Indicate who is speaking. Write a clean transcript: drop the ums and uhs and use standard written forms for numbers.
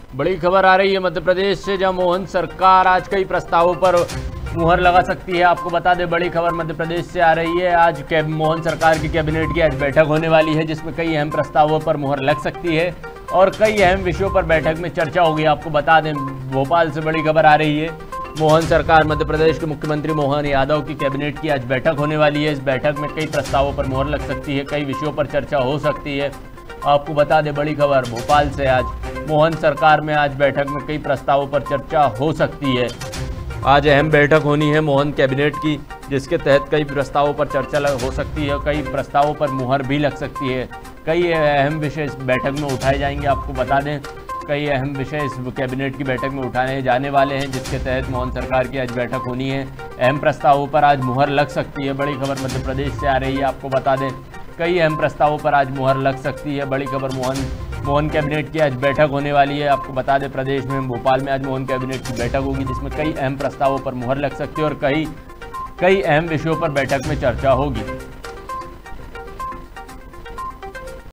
Speaker 1: बड़ी खबर आ रही है मध्य प्रदेश से, जहां मोहन सरकार आज कई प्रस्तावों पर मुहर लगा सकती है। आपको बता दें, बड़ी खबर मध्य प्रदेश से आ रही है। आज मोहन सरकार की कैबिनेट की आज बैठक होने वाली है, जिसमें कई अहम प्रस्तावों पर मुहर लग सकती है और कई अहम विषयों पर बैठक में चर्चा होगी। आपको बता दें, भोपाल से बड़ी खबर आ रही है। मोहन सरकार मध्य प्रदेश के मुख्यमंत्री मोहन यादव की कैबिनेट की आज बैठक होने वाली है। इस बैठक में कई प्रस्तावों पर मुहर लग सकती है, कई विषयों पर चर्चा हो सकती है। आपको बता दें, बड़ी खबर भोपाल से, आज मोहन सरकार में आज बैठक में कई प्रस्तावों पर चर्चा हो सकती है। आज अहम बैठक होनी है मोहन कैबिनेट की, जिसके तहत कई प्रस्तावों पर चर्चा हो सकती है, कई प्रस्तावों पर मुहर भी लग सकती है। कई अहम विषय इस बैठक में उठाए जाएंगे। आपको बता दें, कई अहम विषय इस कैबिनेट की बैठक में उठाए जाने वाले हैं, जिसके तहत मोहन सरकार की आज बैठक होनी है। अहम प्रस्तावों पर आज मुहर लग सकती है। बड़ी खबर मध्य प्रदेश से आ रही है। आपको बता दें, कई अहम प्रस्तावों पर आज मुहर लग सकती है। बड़ी खबर मोहन कैबिनेट की आज बैठक होने वाली है। आपको बता दें, प्रदेश में भोपाल में आज मोहन कैबिनेट की बैठक होगी, जिसमें कई अहम प्रस्तावों पर मुहर लग सकती है और कई अहम विषयों पर बैठक में चर्चा होगी।